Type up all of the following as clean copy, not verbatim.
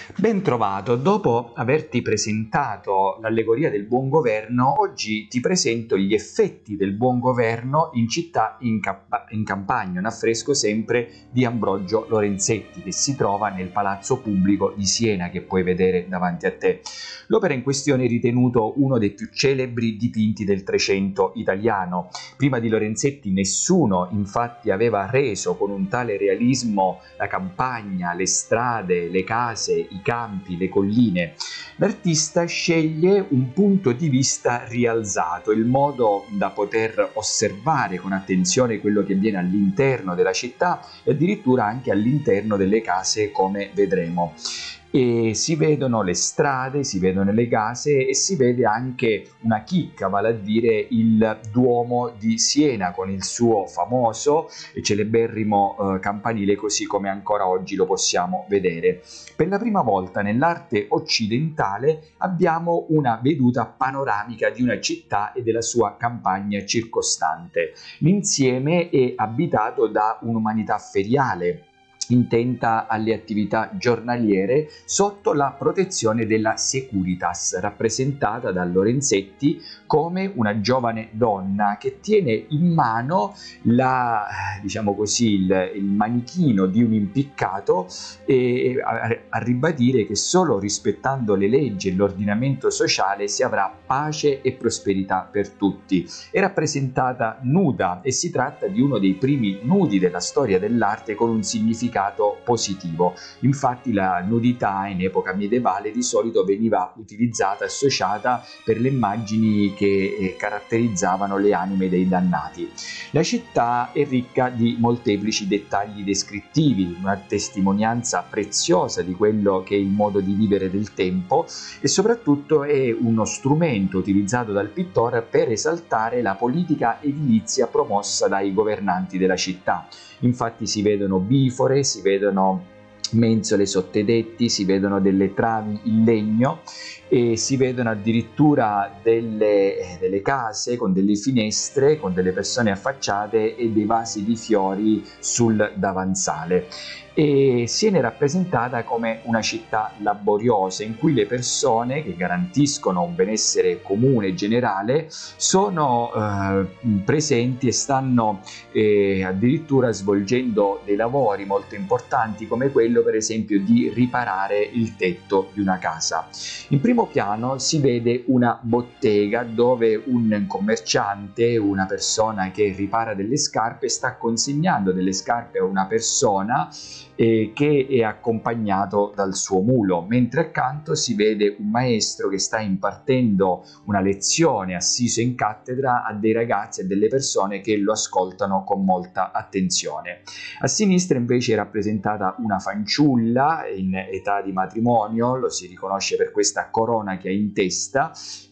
Ben trovato, dopo averti presentato l'allegoria del buon governo, oggi ti presento gli effetti del buon governo in città in campagna, un affresco sempre di Ambrogio Lorenzetti che si trova nel Palazzo Pubblico di Siena, che puoi vedere davanti a te. L'opera in questione è ritenuto uno dei più celebri dipinti del Trecento italiano. Prima di Lorenzetti nessuno infatti aveva reso con un tale realismo la campagna, le strade, le case, i campi, le colline. L'artista sceglie un punto di vista rialzato, il modo da poter osservare con attenzione quello che avviene all'interno della città e addirittura anche all'interno delle case, come vedremo. E si vedono le strade, si vedono le case e si vede anche una chicca, vale a dire il Duomo di Siena con il suo famoso e celeberrimo campanile, così come ancora oggi lo possiamo vedere. Per la prima volta nell'arte occidentale abbiamo una veduta panoramica di una città e della sua campagna circostante. L'insieme è abitato da un'umanità feriale, intenta alle attività giornaliere sotto la protezione della Securitas, rappresentata da Lorenzetti come una giovane donna che tiene in mano il manichino di un impiccato e a ribadire che solo rispettando le leggi e l'ordinamento sociale si avrà pace e prosperità per tutti. È rappresentata nuda e si tratta di uno dei primi nudi della storia dell'arte con un significato positivo. Infatti la nudità in epoca medievale di solito veniva utilizzata, associata per le immagini che caratterizzavano le anime dei dannati. La città è ricca di molteplici dettagli descrittivi, una testimonianza preziosa di quello che è il modo di vivere del tempo e soprattutto è uno strumento utilizzato dal pittore per esaltare la politica edilizia promossa dai governanti della città. Infatti si vedono bifore, si vedono mensole sotto i tetti, si vedono delle travi in legno e si vedono addirittura delle case con delle finestre, con delle persone affacciate e dei vasi di fiori sul davanzale. E Siena è rappresentata come una città laboriosa in cui le persone che garantiscono un benessere comune e generale sono presenti e stanno addirittura svolgendo dei lavori molto importanti, come quello per esempio di riparare il tetto di una casa. In primo piano si vede una bottega dove un commerciante, una persona che ripara delle scarpe, sta consegnando delle scarpe a una persona che è accompagnato dal suo mulo, mentre accanto si vede un maestro che sta impartendo una lezione assiso in cattedra a dei ragazzi e delle persone che lo ascoltano con molta attenzione. A sinistra invece è rappresentata una fanciulla in età di matrimonio, lo si riconosce per questa corona che ha in testa,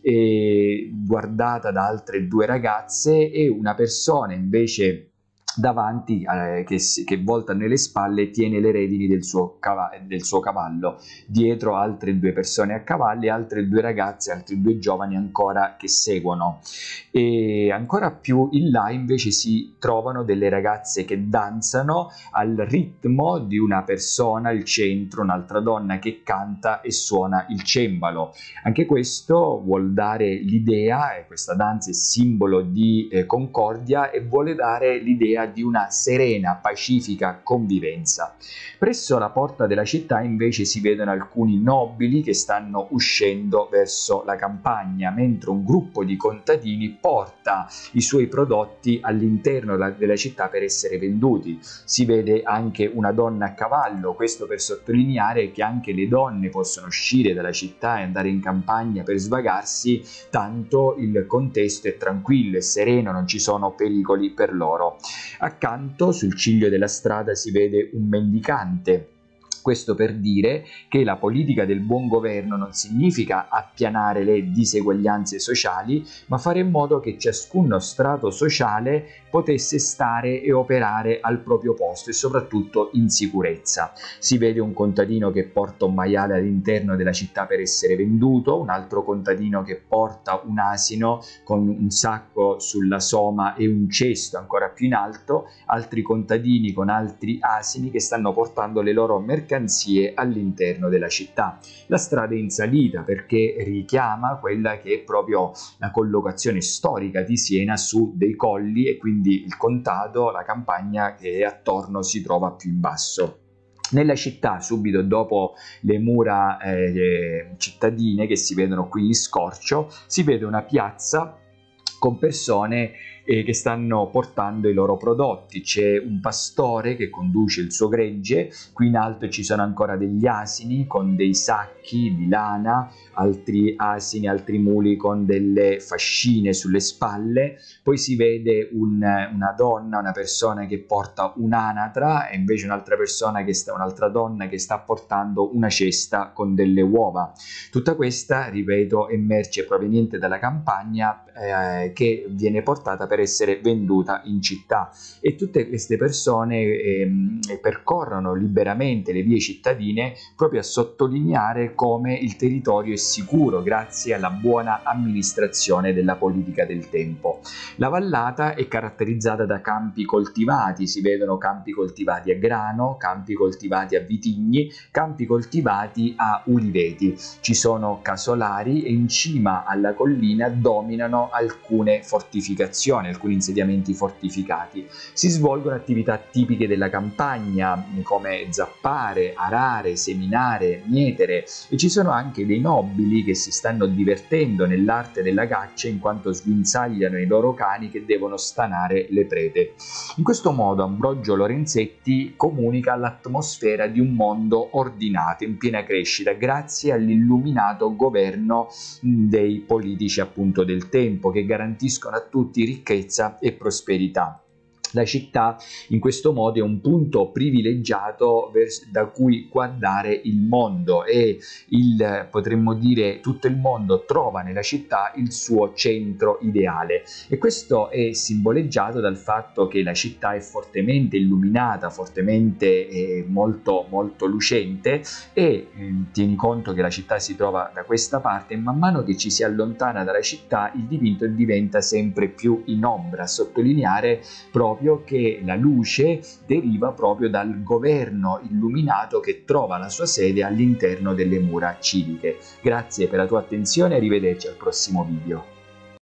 guardata da altre due ragazze, e una persona invece davanti che volta nelle spalle tiene le redini del suo cavallo. Dietro altre due persone a cavallo e altre due ragazze, altri due giovani ancora che seguono. E ancora più in là invece si trovano delle ragazze che danzano al ritmo di una persona al centro, un'altra donna che canta e suona il cembalo. Anche questo vuol dare l'idea, e questa danza è simbolo di concordia e vuole dare l'idea di una serena, pacifica convivenza. Presso la porta della città invece si vedono alcuni nobili che stanno uscendo verso la campagna, mentre un gruppo di contadini porta i suoi prodotti all'interno della città per essere venduti. Si vede anche una donna a cavallo, questo per sottolineare che anche le donne possono uscire dalla città e andare in campagna per svagarsi, tanto il contesto è tranquillo e sereno, non ci sono pericoli per loro. Accanto, sul ciglio della strada, si vede un mendicante. Questo per dire che la politica del buon governo non significa appianare le diseguaglianze sociali, ma fare in modo che ciascuno strato sociale potesse stare e operare al proprio posto e soprattutto in sicurezza. Si vede un contadino che porta un maiale all'interno della città per essere venduto, un altro contadino che porta un asino con un sacco sulla soma e un cesto ancora più in alto, altri contadini con altri asini che stanno portando le loro mercaderie mercanzie all'interno della città. La strada è in salita perché richiama quella che è proprio la collocazione storica di Siena su dei colli, e quindi il contado, la campagna che attorno si trova più in basso. Nella città, subito dopo le mura cittadine che si vedono qui in scorcio, si vede una piazza con persone che stanno portando i loro prodotti. C'è un pastore che conduce il suo gregge, qui in alto ci sono ancora degli asini con dei sacchi di lana, altri asini, altri muli con delle fascine sulle spalle, poi si vede una donna, una persona che porta un'anatra, e invece un'altra donna che sta portando una cesta con delle uova. Tutta questa, ripeto, è merce proveniente dalla campagna che viene portata per essere venduta in città, e tutte queste persone percorrono liberamente le vie cittadine proprio a sottolineare come il territorio è sicuro grazie alla buona amministrazione della politica del tempo. La vallata è caratterizzata da campi coltivati, si vedono campi coltivati a grano, campi coltivati a vitigni, campi coltivati a uliveti. Ci sono casolari e in cima alla collina dominano alcune fortificazioni, alcuni insediamenti fortificati. Si svolgono attività tipiche della campagna come zappare, arare, seminare, mietere, e ci sono anche dei nobili che si stanno divertendo nell'arte della caccia in quanto sguinzagliano i loro cani che devono stanare le prede. In questo modo Ambrogio Lorenzetti comunica l'atmosfera di un mondo ordinato, in piena crescita, grazie all'illuminato governo dei politici appunto del tempo, che garantiscono a tutti ricchezza e prosperità. La città in questo modo è un punto privilegiato da cui guardare il mondo, e potremmo dire tutto il mondo trova nella città il suo centro ideale, e questo è simboleggiato dal fatto che la città è fortemente illuminata, fortemente molto molto lucente, e tieni conto che la città si trova da questa parte, e man mano che ci si allontana dalla città il dipinto diventa sempre più in ombra, a sottolineare proprio che la luce deriva proprio dal governo illuminato che trova la sua sede all'interno delle mura civiche. Grazie per la tua attenzione e arrivederci al prossimo video.